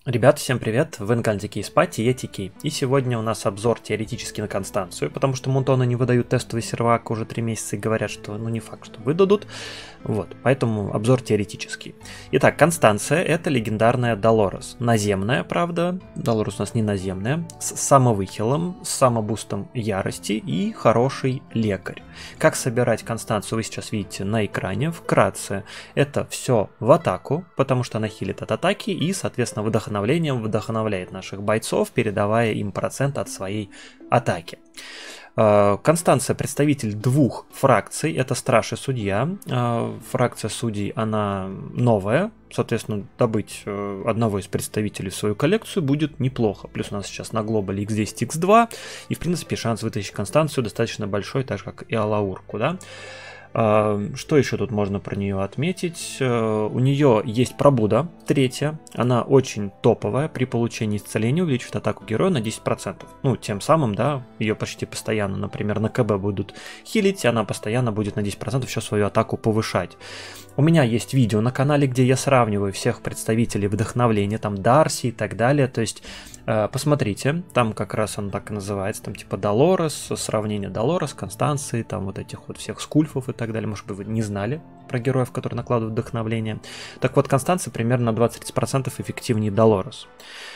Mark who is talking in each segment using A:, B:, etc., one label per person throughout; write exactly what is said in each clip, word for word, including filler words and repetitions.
A: Ребята, всем привет! Вы на канале Кейспати, я Тикей. И сегодня у нас обзор теоретически на Констанцию, потому что Мунтоны не выдают тестовый сервак уже три месяца и говорят, что ну не факт, что выдадут. Вот, поэтому обзор теоретический. Итак, Констанция — это легендарная Долорес. Наземная, правда, Долорес у нас не наземная, с самовыхилом, с самобустом ярости и хороший лекарь. Как собирать Констанцию вы сейчас видите на экране. Вкратце, это все в атаку, потому что она хилит от атаки и, соответственно, вдохновляет вдохновляет наших бойцов, передавая им процент от своей атаки. Констанция — представитель двух фракций, это Страж и Судья. Фракция Судей, она новая, соответственно, добыть одного из представителей в свою коллекцию будет неплохо. Плюс у нас сейчас на глобале икс десять икс два, и в принципе шанс вытащить Констанцию достаточно большой, так же как и Алаурку, да. Что еще тут можно про нее отметить? У нее есть пробуда, третья. Она очень топовая. При получении исцеления увеличивает атаку героя на десять процентов. Ну, тем самым, да, ее почти постоянно, например, на КБ будут хилить, и она постоянно будет на десять процентов еще свою атаку повышать. У меня есть видео на канале, где я сравниваю всех представителей вдохновления, там Дарси и так далее. То есть э, посмотрите, там как раз он так и называется, там типа Долорес, сравнение Долорес, Констанции, там вот этих вот всех скульфов и так далее. Может быть, вы не знали про героев, которые накладывают вдохновление. Так вот, Констанция примерно на двадцать процентов эффективнее Долорес.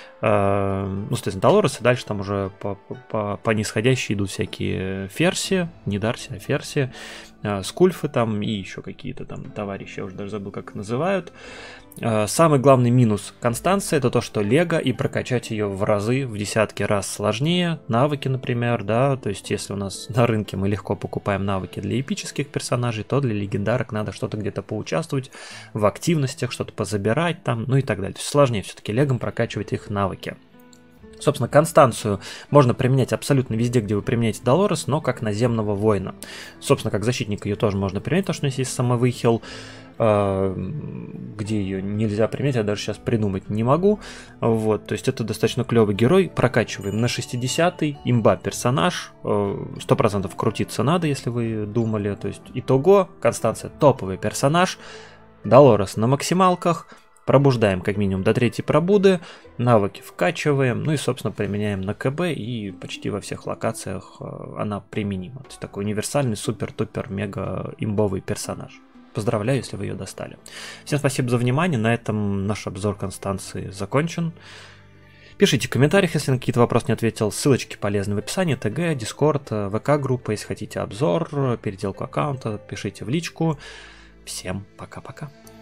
A: Ну, соответственно, Долорес, и дальше там уже по, по, по нисходящей идут всякие Ферси, не Дарси, а Ферси, скульфы там и еще какие-то там товарищи, я уже даже забыл, как их называют. Самый главный минус Констанции — это то, что лего, и прокачать ее в разы, в десятки раз сложнее. Навыки, например, да, то есть если у нас на рынке мы легко покупаем навыки для эпических персонажей, то для легендарок надо что-то где-то поучаствовать в активностях, что-то позабирать там, ну и так далее. То есть сложнее все-таки легом прокачивать их навыки. Собственно, Констанцию можно применять абсолютно везде, где вы применяете Долорес, но как наземного воина. Собственно, как защитник ее тоже можно применять, потому что у нас есть самовыхил, где ее нельзя применять, я даже сейчас придумать не могу. Вот, то есть это достаточно клевый герой. Прокачиваем на шестидесятый, имба персонаж, сто процентов крутиться надо, если вы думали. То есть итого, Констанция топовый персонаж, Долорес на максималках. Пробуждаем как минимум до третьей пробуды, навыки вкачиваем, ну и, собственно, применяем на КБ, и почти во всех локациях она применима. То есть такой универсальный, супер-тупер-мега имбовый персонаж. Поздравляю, если вы ее достали. Всем спасибо за внимание, на этом наш обзор Констанции закончен. Пишите в комментариях, если на какие-то вопросы не ответил. Ссылочки полезны в описании, ТГ, Дискорд, ВК-группа, если хотите обзор, переделку аккаунта, пишите в личку. Всем пока-пока.